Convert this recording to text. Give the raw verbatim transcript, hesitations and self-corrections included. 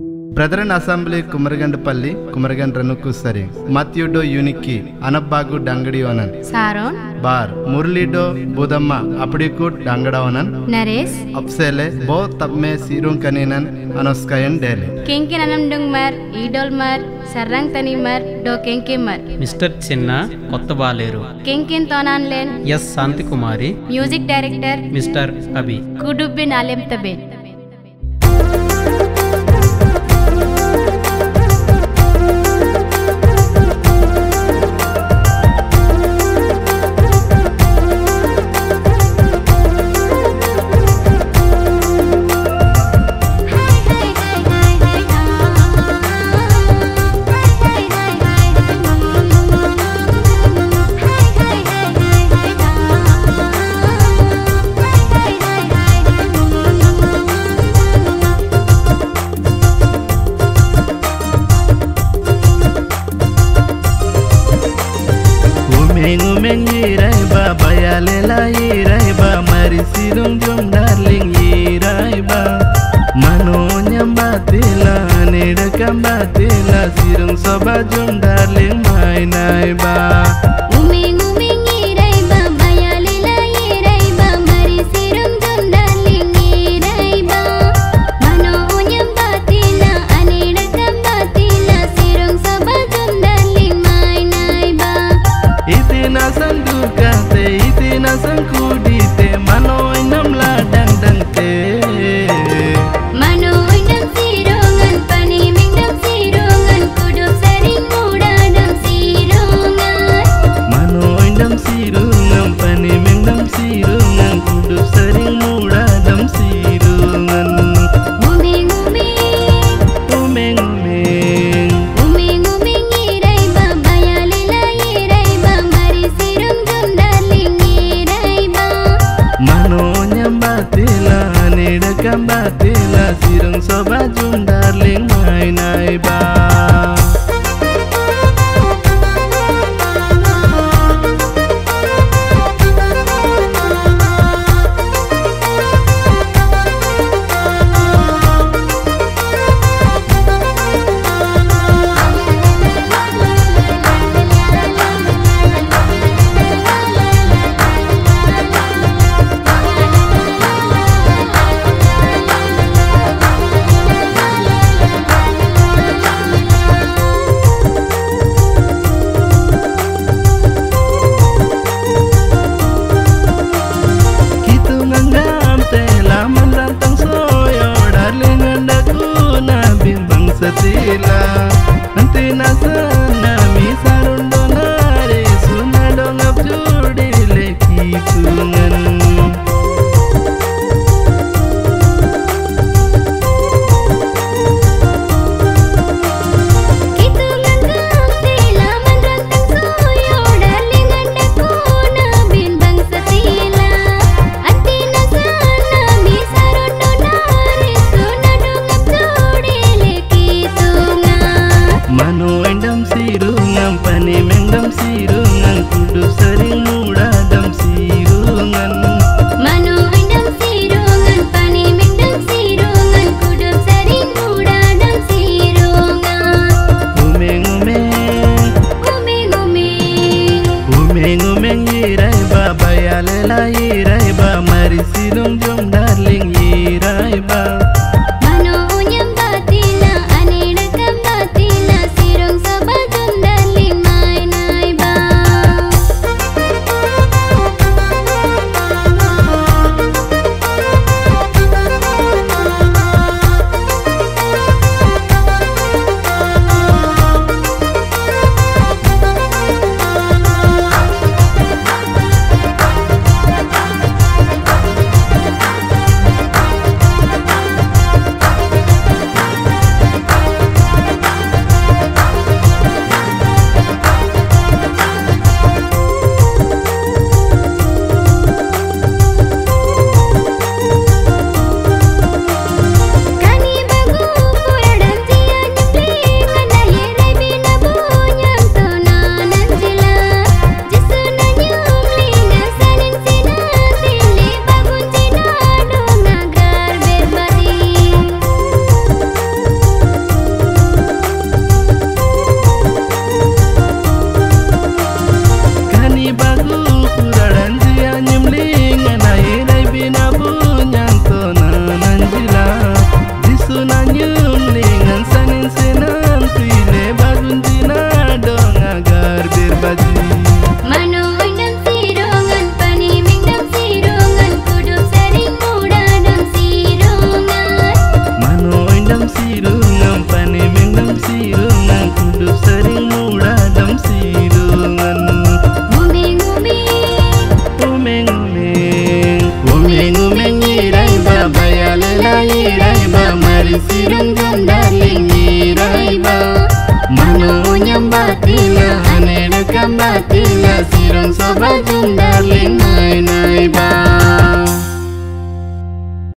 Brethren Assembly Kumaragandapalli, Kumaragandranukku Sari, Matthew Uniki, Anabbagu Dangadionan, Saron, Bar, Murlido, Budamma, Apidikut Dangadawanan, Nares, Upsele, Bo Tapme Sirun Kaninan, Anoskayan Dele. Kinkinanam Dungmar, Idolmar, Sarang Tanimar, Do Kinkimar, Mister Chinna, Kottavaleru, Kinkin Tonanlen, Yes Santi Kumari, Music Director, Mister Abi, Kudubin Alim Tabe. Umeng yirai ba bayalela yirai ba mari sirung jom darling yirai ba mano nyambatila neda kambatila sirung soba jom darling mai nai ba Umeng umeng yirai ba bayalela yirai ba mari sirung jom darling yirai ba mano nyambatila neda kambatila sirung soba jom darling mai nai ba Itina sangkukate, itina sangkudite, mano inam ladang dang te. Mano inam sirungan, pani mingdam sirungan, kudup sering muda dam sirungan. Mano inam sirungan, pani mingdam sirungan, kudup sering muda dam sirungan. Umeng umeng, Umeng umeng, umeng umeng yirai ba bayalela yirai ba mari sirung jom darling yirai ba. mano nyambatila, neda kambatila, sirung soba jum darling mai nai ba. irai ba mari sirung jom darling irai ba mano nyam batila ane dekam batila sirung sobat jom darling nai nai ba